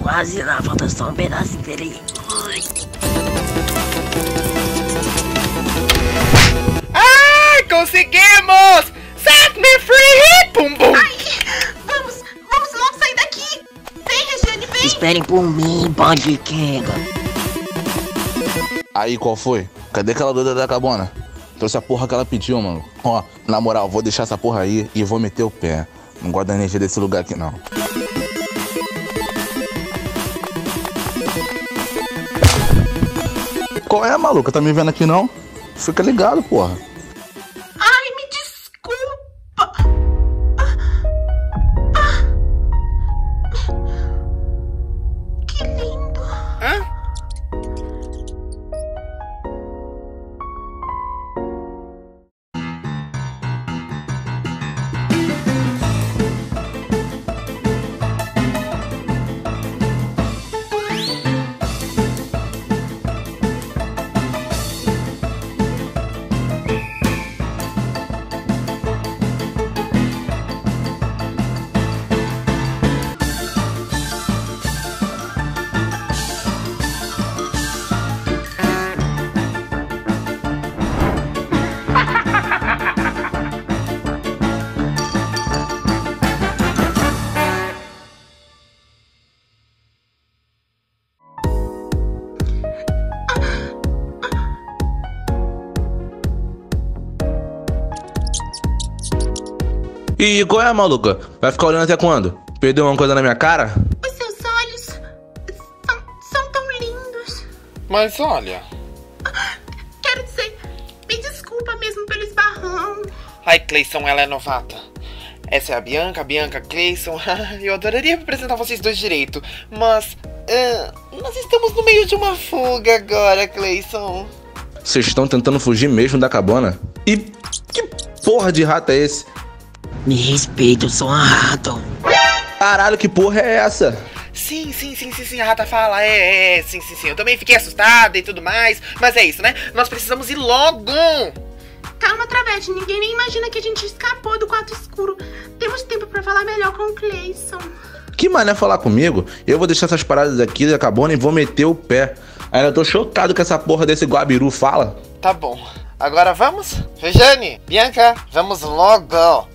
quase lá, falta só um pedacinho, peraí. Ai, conseguimos! Set me free! Pum, pum! Ai, vamos logo sair daqui! Vem, Regiane, vem! Esperem por mim, bande Kenga. Aí, qual foi? Cadê aquela doida da Cabona? Trouxe a porra que ela pediu, mano. Ó, na moral, vou deixar essa porra aí e vou meter o pé. Não gosto da energia desse lugar aqui, não. Qual é, maluca? Tá me vendo aqui, não? Fica ligado, porra. Ai, me desculpa! Que lindo! Hã? E qual é, maluca? Vai ficar olhando até quando? Perdeu uma coisa na minha cara? Os seus olhos são tão lindos. Mas olha... Quero dizer, me desculpa mesmo pelo esbarrão. Ai, Cleison, ela é novata. Essa é a Bianca, Cleison. Eu adoraria apresentar vocês dois direito, mas... nós estamos no meio de uma fuga agora, Cleison. Vocês estão tentando fugir mesmo da Cabona? E que porra de rato é esse? Me respeita, eu sou um rato. Caralho, que porra é essa? Sim, a rata fala, sim, eu também fiquei assustada e tudo mais, mas é isso, né? Nós precisamos ir logo! Calma, Travete, ninguém nem imagina que a gente escapou do quarto escuro. Temos tempo pra falar melhor com o Cleison. Que mané falar comigo? Eu vou deixar essas paradas aqui da Cabona e vou meter o pé. Ainda tô chocado que essa porra desse Guabiru fala. Tá bom, agora vamos? Regiane, Bianca, vamos logo!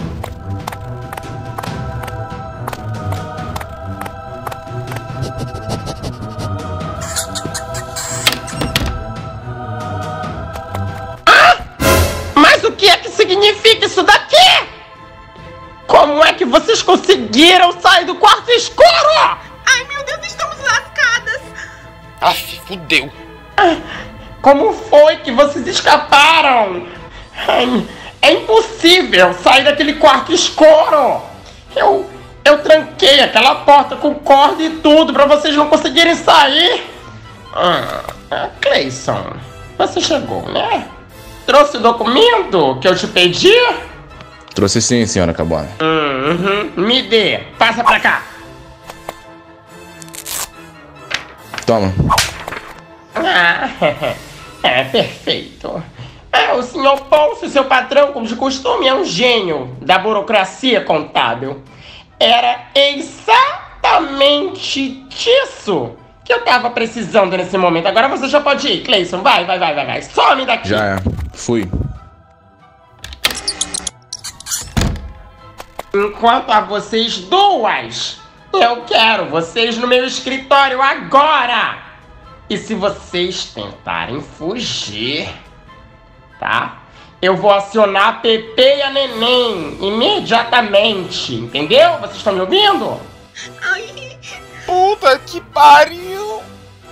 Mas o que é que significa isso daqui? Como é que vocês conseguiram sair do quarto escuro? Ai, meu Deus, estamos lascadas. Aff, fudeu. Como foi que vocês escaparam? Ai, é impossível sair daquele quarto escuro. Eu tranquei aquela porta com corda e tudo pra vocês não conseguirem sair. Cleison, você chegou, né? Trouxe o documento que eu te pedi? Trouxe sim, senhora Cabona. Me dê. Passa pra cá. Toma. Perfeito. O senhor Pôncio, seu patrão, como de costume, é um gênio da burocracia contábil. Era exatamente disso que eu tava precisando nesse momento. Agora você já pode ir, Cleison. Vai. Some daqui. Já é. Fui. Enquanto a vocês duas, eu quero vocês no meu escritório agora. E se vocês tentarem fugir, tá? Eu vou acionar a Pepe e a Neném imediatamente, entendeu? Vocês estão me ouvindo? Ai, Puta que pariu!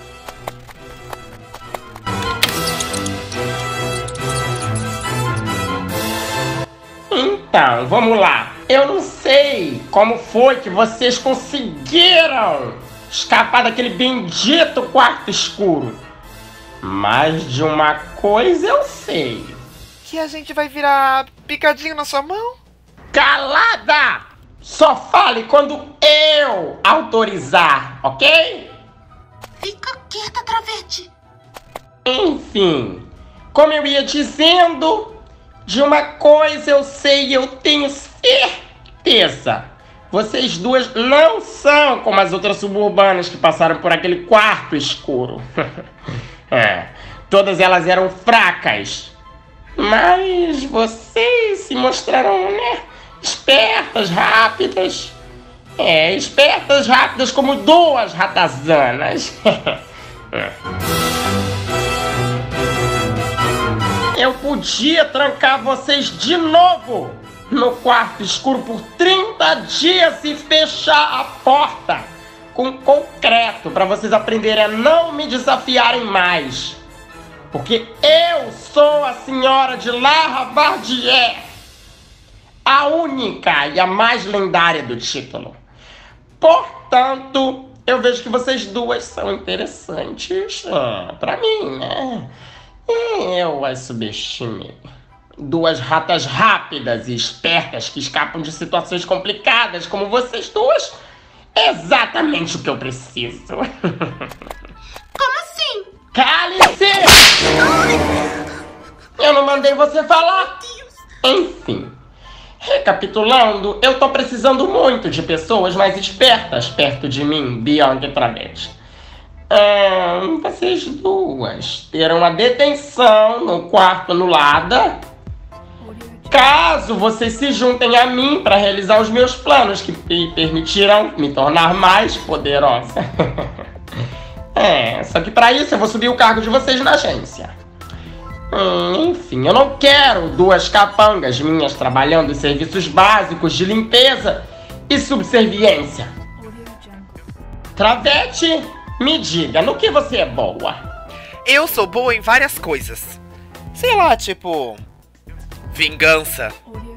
Então, vamos lá. Eu não sei como foi que vocês conseguiram escapar daquele bendito quarto escuro. Mas de uma coisa eu sei. Que a gente vai virar picadinho na sua mão? Calada! Só fale quando eu autorizar, ok? fica quieta, Travete. Enfim, como eu ia dizendo, de uma coisa eu sei e eu tenho certeza. Vocês duas não são como as outras suburbanas que passaram por aquele quarto escuro. Todas elas eram fracas. Mas vocês se mostraram, né? Espertas, rápidas. Espertas, rápidas como duas ratazanas. Eu podia trancar vocês de novo no quarto escuro por 30 dias e fechar a porta com concreto para vocês aprenderem a não me desafiarem mais. Porque eu sou a senhora de La Ravardière, a única e a mais lendária do título. Portanto, eu vejo que vocês duas são interessantes pra mim, né? Eu as subestimei. Duas ratas rápidas e espertas que escapam de situações complicadas como vocês duas. É exatamente o que eu preciso. Como assim? Cale-se! Eu não mandei você falar. Enfim, recapitulando, eu tô precisando muito de pessoas mais espertas perto de mim, Bianca e Travete. Vocês duas terão a detenção no quarto anulada, caso vocês se juntem a mim para realizar os meus planos que me permitirão me tornar mais poderosa. Só que para isso eu vou subir o cargo de vocês na agência. Enfim, eu não quero duas capangas minhas trabalhando em serviços básicos de limpeza e subserviência. Travete, me diga, no que você é boa? Eu sou boa em várias coisas. Sei lá, tipo... vingança.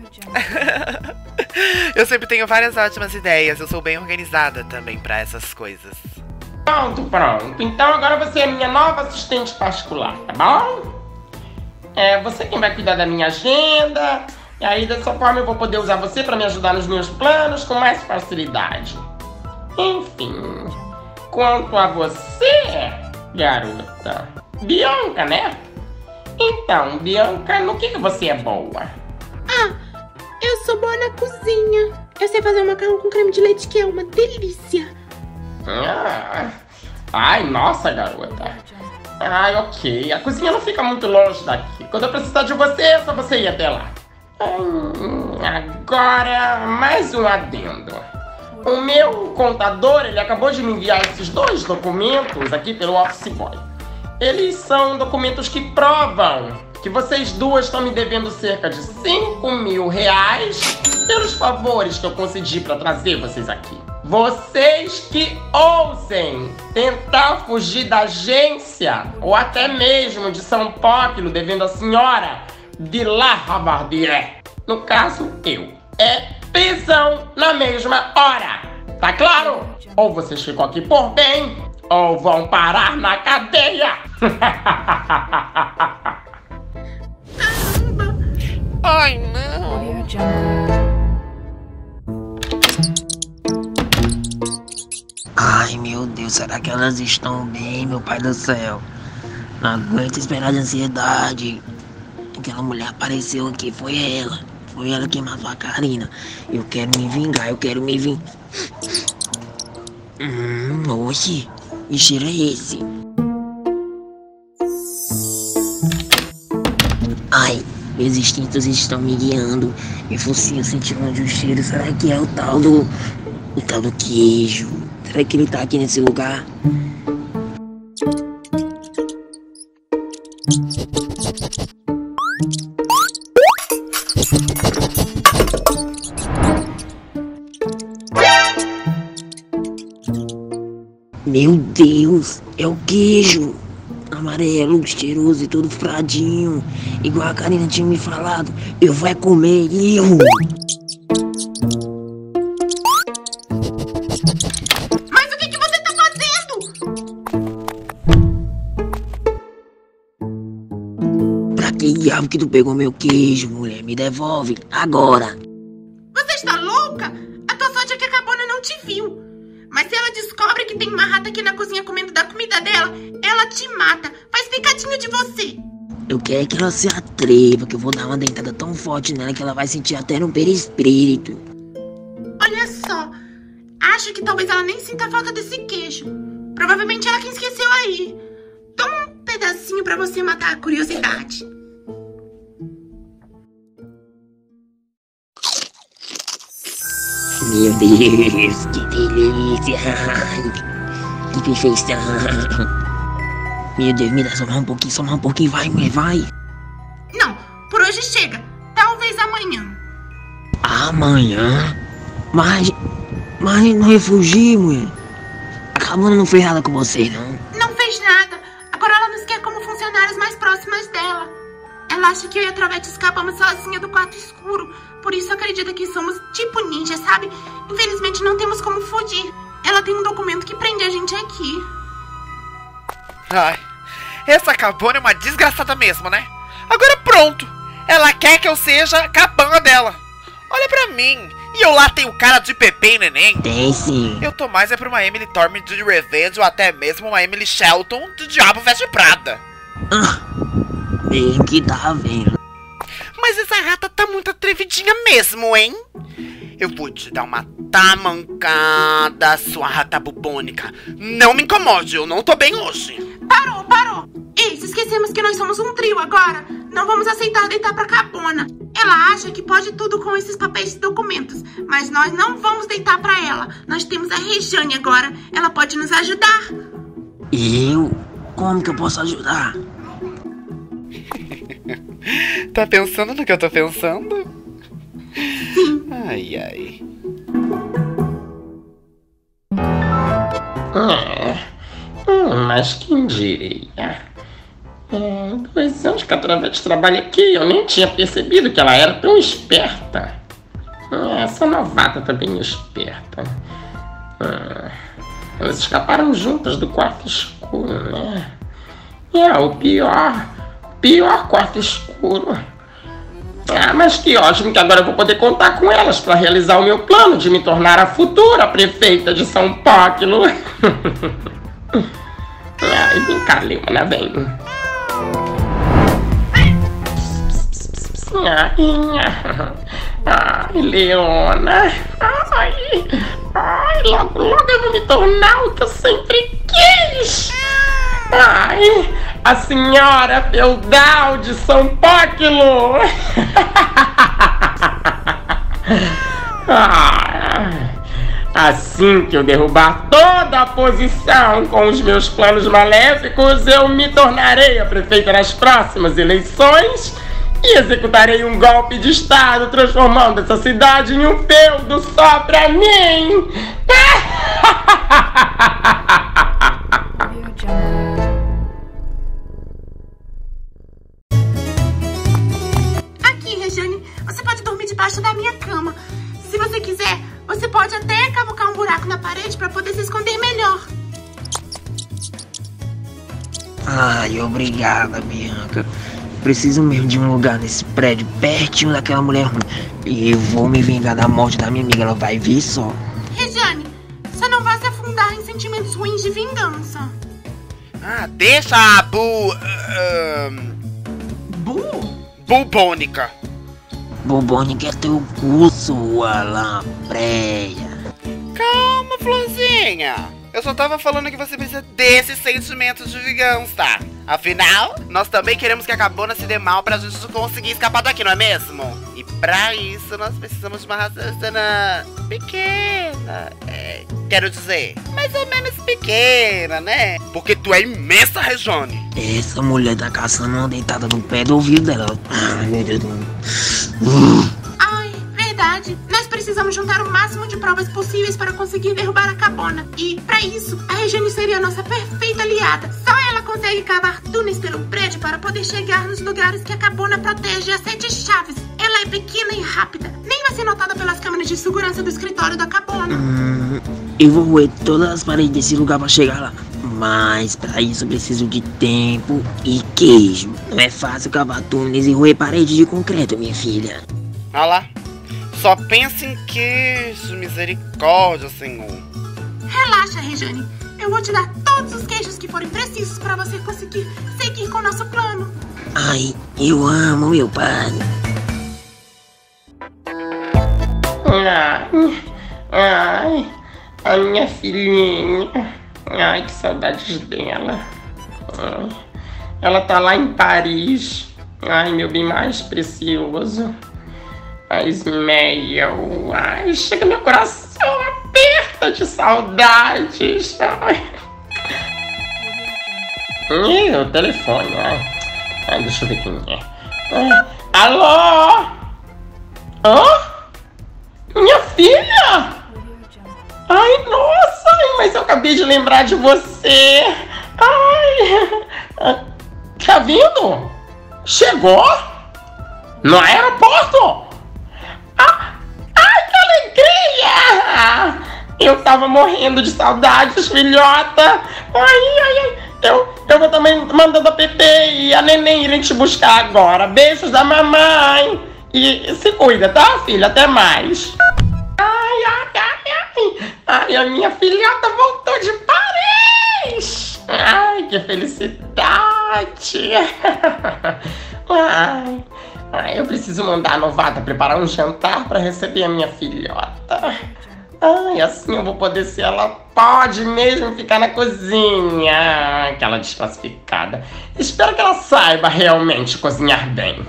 Eu sempre tenho várias ótimas ideias. Eu sou bem organizada também pra essas coisas. Pronto. Então agora você é minha nova assistente particular, tá bom? Você quem vai cuidar da minha agenda. E aí dessa forma eu vou poder usar você pra me ajudar nos meus planos com mais facilidade. Enfim, quanto a você, garota, Bianca, né? Então, Bianca, no que você é boa? Eu sou boa na cozinha. Eu sei fazer um macarrão com creme de leite, que é uma delícia. Ai, nossa, garota. Ai, ok. A cozinha não fica muito longe daqui. Quando eu precisar de você, é só você ir até lá. Agora, mais um adendo. O meu contador, ele acabou de me enviar esses 2 documentos aqui pelo Office Boy. Eles são documentos que provam que vocês duas estão me devendo cerca de R$5.000 pelos favores que eu concedi para trazer vocês aqui. Vocês que ousem tentar fugir da agência ou até mesmo de São Paulo devendo a senhora de La Ravardière, no caso eu, prisão na mesma hora. Tá claro? Ou vocês ficam aqui por bem ou vão parar na cadeia. Ai, não. Ai, meu Deus, será que elas estão bem, meu pai do céu? Não aguento esperar de ansiedade. Aquela mulher apareceu aqui, foi ela. Foi ela que matou a Karina. Eu quero me vingar, Oxi, que cheiro é esse? Ai, meus instintos estão me guiando. Eu focinho sentindo onde o cheiro. Será que é o tal do queijo? Será que ele tá aqui nesse lugar? Meu Deus, é o queijo amarelo, cheiroso e todo fradinho, igual a Karina tinha me falado. Eu vou comer eu. Mas o que você tá fazendo? Pra que diabo que tu pegou meu queijo, mulher? Me devolve agora. Você está louca? A tua sorte é que a Cabona não te viu. Mas se ela descobre que tem uma rata aqui na cozinha comendo da comida dela, ela te mata. Faz picadinho de você. Eu quero que ela se atreva, que eu vou dar uma dentada tão forte nela que ela vai sentir até no perispírito. Olha só, acho que talvez ela nem sinta falta desse queijo. Provavelmente ela quem esqueceu aí. Toma um pedacinho pra você matar a curiosidade. Meu Deus, que delícia! Que perfeição! Meu Deus, me dá só mais um pouquinho, vai, mulher, vai! Não, por hoje chega. Talvez amanhã. Amanhã? Mas não refugi, mulher. A Cabana não fez nada com você, não? Não fez nada. Agora ela nos quer como funcionários mais próximas dela. Ela acha que eu e a Trovete escapamos sozinha do quarto escuro. Por isso acredita que somos tipo ninja, sabe? Infelizmente não temos como fugir. Ela tem um documento que prende a gente aqui. Ai, essa Cabana é uma desgraçada mesmo, né? Agora pronto. Ela quer que eu seja capanga dela. Olha pra mim. E eu lá tenho cara de Pepe e Neném. Tem sim. Eu tô mais é pra uma Emily Thorne de Revenge ou até mesmo uma Emily Shelton do Diabo Veste Prada. Mesmo que tá vendo. Mas essa rata tá muito atrevidinha mesmo, hein? Eu vou te dar uma tamancada, sua rata bubônica. Não me incomode, eu não tô bem hoje. Parou! Ei, se esquecemos que nós somos um trio agora. Não vamos aceitar deitar pra Cabona. Ela acha que pode tudo com esses papéis e documentos. Mas nós não vamos deitar pra ela. Nós temos a Rejane agora. Ela pode nos ajudar. Eu? Como que eu posso ajudar? Tá pensando no que eu tô pensando? Ai. Mas quem diria? 2 anos que a Trovete trabalha aqui, eu nem tinha percebido que ela era tão esperta. Essa novata tá bem esperta. Elas escaparam juntas do quarto escuro, né? O pior quarto escuro. Mas que ótimo que agora eu vou poder contar com elas para realizar o meu plano de me tornar a futura prefeita de São Póquilo. Vem cá, Leona, vem. Ai, Leona. Logo eu vou me tornar o que eu sempre quis. A senhora feudal de São Póquilo. Assim que eu derrubar toda a posição com os meus planos maléficos, eu me tornarei a prefeita nas próximas eleições e executarei um golpe de estado, transformando essa cidade em um feudo só pra mim. Aqui, Rejane, você pode dormir debaixo da minha cama. Se você quiser, você pode até cavucar um buraco na parede pra poder se esconder melhor. Ai, obrigada, Bianca. Preciso mesmo de um lugar nesse prédio, pertinho daquela mulher ruim. E eu vou me vingar da morte da minha amiga, ela vai vir só. Rejane, você não vai se afundar em sentimentos ruins de vingança. Deixa a bubônica. Bubônica é teu cu, sua lampreia. Calma, Florzinha. Eu só tava falando que você precisa desses sentimentos de vingança. Afinal, nós também queremos que a Cabona se dê mal pra gente conseguir escapar daqui, não é mesmo? E pra isso, nós precisamos de uma raciocínio pequena. Quero dizer, mais ou menos pequena, né? Porque tu é imensa, Rejane. Essa mulher tá caçando uma deitada no pé do ouvido dela. Ai, meu Deus. Ai, verdade. Nós precisamos juntar o máximo de provas possíveis para conseguir derrubar a Cabona. E, pra isso, a Rejane seria a nossa perfeita aliada. Só ela consegue cavar túneis pelo prédio para poder chegar nos lugares que a Cabona protege a 7 chaves. Ela é pequena e rápida. Nem vai ser notada pelas câmeras de segurança do escritório da Cabona. Eu vou roer todas as paredes desse lugar pra chegar lá. Mas pra isso eu preciso de tempo e queijo. Não é fácil cavar túneis e roer paredes de concreto, minha filha. Olha lá. Só pensa em queijo, misericórdia, Senhor. Relaxa, Rejane. Eu vou te dar todos os queijos que forem precisos para você conseguir seguir com o nosso plano. Ai, eu amo meu pai. A minha filhinha. Ai, que saudades dela. Ela tá lá em Paris. Ai, meu bem mais precioso. Ai, Ismael. Ai, chega, meu coração aperta de saudades. Ai. Ih, o telefone. Ai, deixa eu ver quem é. Alô? Minha filha? Ai, nossa, mas eu acabei de lembrar de você. Ai, tá vindo? Chegou? No aeroporto? Ai, que alegria! Eu tava morrendo de saudades, filhota. Ai, eu vou também mandando a Pepe e a Neném irem te buscar agora. Beijos da mamãe. E se cuida, tá, filha? Até mais. Ai, a minha filhota voltou de Paris! Ai, que felicidade! Ai, eu preciso mandar a novata preparar um jantar para receber a minha filhota. Ai, assim eu vou poder ser, ela pode mesmo ficar na cozinha. Aquela desclassificada. Espero que ela saiba realmente cozinhar bem.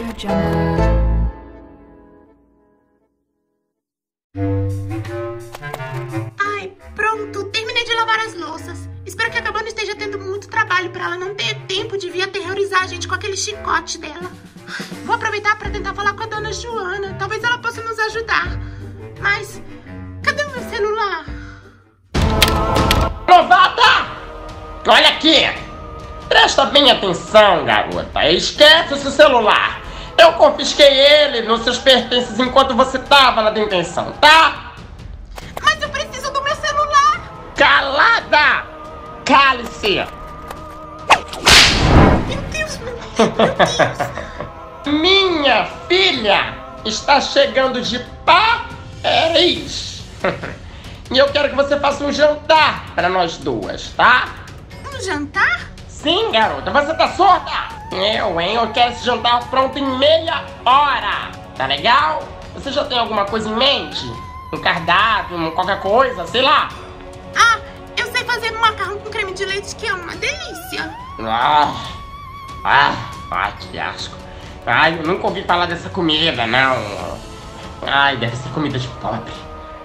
Ai, pronto, terminei de lavar as louças. Espero que a Cabana esteja tendo muito trabalho para ela não ter tempo de vir aterrorizar a gente com aquele chicote dela. Vou aproveitar para tentar falar com a dona Joana. Talvez ela possa nos ajudar. Mas, cadê o meu celular? Novata! Olha aqui! Presta bem atenção, garota. Esquece o seu celular. Eu confisquei ele nos seus pertences enquanto você tava na detenção, tá? Mas eu preciso do meu celular! Calada! Cale-se! Meu Deus, meu Deus! Minha filha está chegando de Paris! E eu quero que você faça um jantar para nós duas, tá? Um jantar? Sim, garota. Você tá surda? Eu quero esse jantar pronto em meia hora. Tá legal? Você já tem alguma coisa em mente? Um cardápio, qualquer coisa, sei lá. Ah, eu sei fazer macarrão com creme de leite, que é uma delícia. Que asco. Ai, eu nunca ouvi falar dessa comida, não. Ai, deve ser comida de pobre.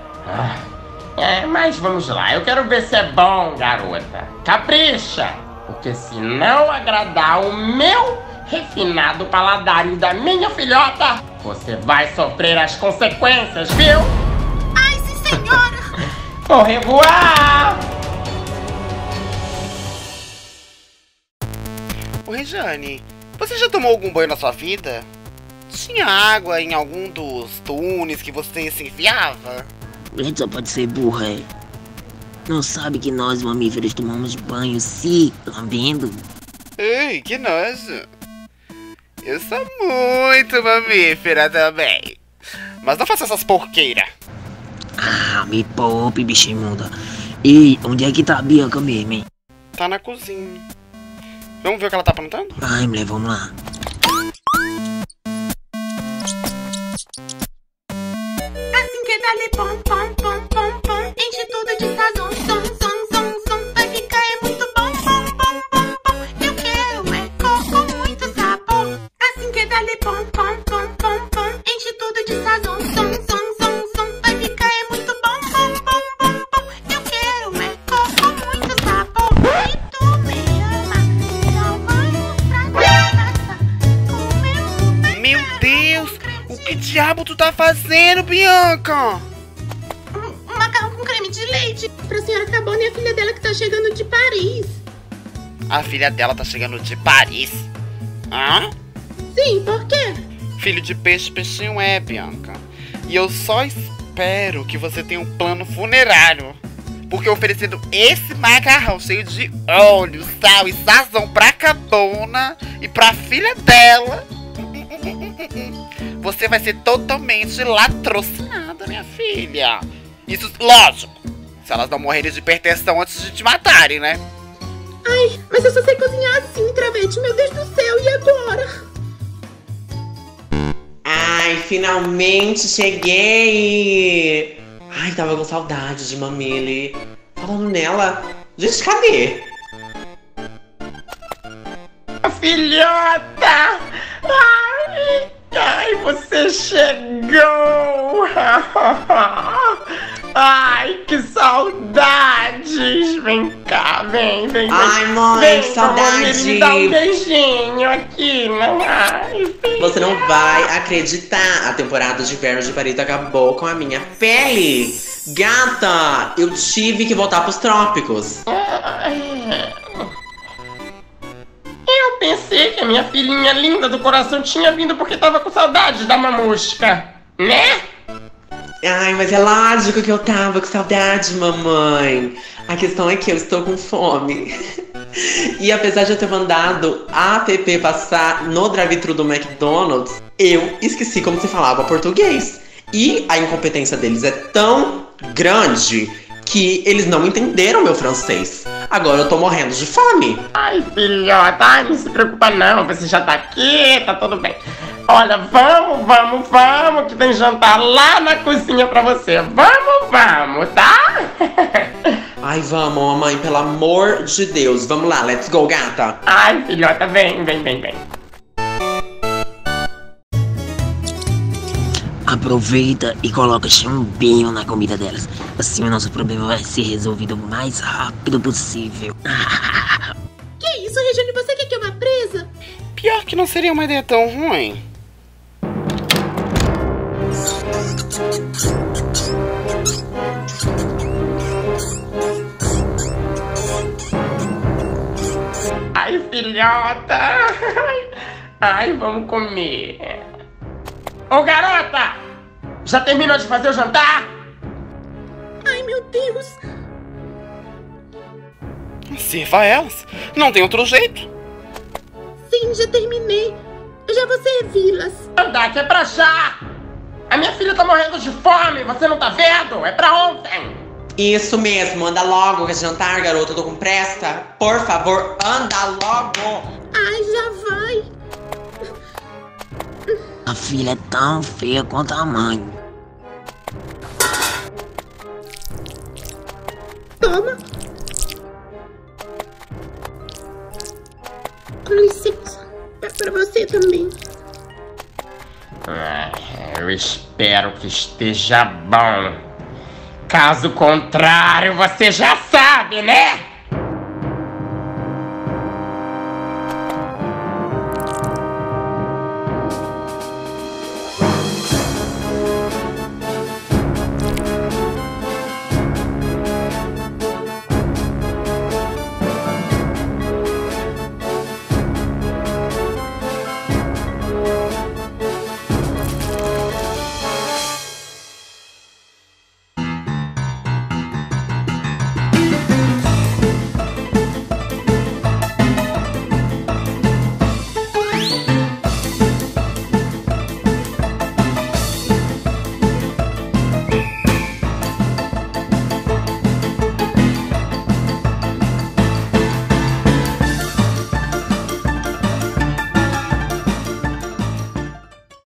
Mas vamos lá. Eu quero ver se é bom, garota. Capricha. Porque se não agradar o meu refinado paladar e da minha filhota, você vai sofrer as consequências, viu? Ai, sim, senhora! Au revoir! Ô, Rejane, você já tomou algum banho na sua vida? Tinha água em algum dos túneis que você se enfiava? A gente só pode ser burra, é. Não sabe que nós, mamíferos, tomamos banho se lambendo? Ei, que nojo! Eu sou muito mamífera também. Mas não faça essas porqueiras. Me poupe, bicha imunda. Ei, onde é que tá a Bianca mesmo, hein? Tá na cozinha. Vamos ver o que ela tá aprontando? Ai, mulher, vamos lá. Assim que dá-lhe pom, pom, pom, pom, pom. Enche tudo de sazon, som, som, som, som. Vai ficar muito bom, bom, bom, bom, bom. Eu quero coco com muito sabor. Assim que dá-lhe pom, pom, pom, pom, pom. Enche tudo de sazon, som, som, som, som. Vai ficar muito bom, bom, bom, bom, bom. Eu quero coco com muito sabor. E tu me ama, só vai pra casa. Meu Deus! O que diabo tu tá fazendo, Bianca? Um macarrão com creme de leite pra senhora Cabana e a filha dela que tá chegando de Paris. A filha dela tá chegando de Paris. Hã? Sim, por quê? Filho de peixe, peixinho é, Bianca. E eu só espero que você tenha um plano funerário. Porque oferecendo esse macarrão cheio de óleo, sal e sazão pra Cabana e pra filha dela, você vai ser totalmente latrocinada, minha filha. Isso, lógico, se elas não morrerem de hipertensão antes de te matarem, né? Ai, mas eu só sei cozinhar assim, Travete. Meu Deus do céu, e agora? Ai, finalmente cheguei! Ai, tava com saudade de Mamile. Falando nela, gente, cadê? Filhota! Ai, você chegou! Ai, que saudades! Vem cá, vem. Ai, mãe, vem, que saudade! Me dá um beijinho aqui, não? Ai, filha. Você não vai acreditar. A temporada de inverno de Paris acabou com a minha pele. Gata, eu tive que voltar pros trópicos. Eu pensei que a minha filhinha linda do coração tinha vindo porque tava com saudade da mamusca, né? Ai, mas é lógico que eu tava com saudade, mamãe. A questão é que eu estou com fome. E apesar de eu ter mandado a app passar no drive-thru do McDonald's, eu esqueci como se falava português. E a incompetência deles é tão grande que eles não entenderam meu francês. Agora eu tô morrendo de fome. Ai, filhota, ai, não se preocupa não, você já tá aqui, tá tudo bem. Olha, vamos, que tem jantar lá na cozinha pra você. Vamos, tá? Ai, vamos, mamãe, pelo amor de Deus. Vamos lá, let's go, gata. Ai, filhota, vem. Aproveita e coloca chumbinho na comida delas. Assim o nosso problema vai ser resolvido o mais rápido possível. Que isso, Regiane? Você quer que eu vá presa? Pior que não seria uma ideia tão ruim. Ai, filhota. Ai, vamos comer. Ô, garota! Já terminou de fazer o jantar? Ai, meu Deus. Sirva elas. Não tem outro jeito. Sim, já terminei. Eu já vou servi-las. Andar, que é pra já! A minha filha tá morrendo de fome, você não tá vendo? É pra ontem! Isso mesmo, anda logo que é jantar, garota. Eu tô com pressa. Por favor, anda logo. Ai, já vai. A filha é tão feia quanto a mãe. Toma. Com licença. É pra você também. Eu espero que esteja bom. Caso contrário, você já sabe, né?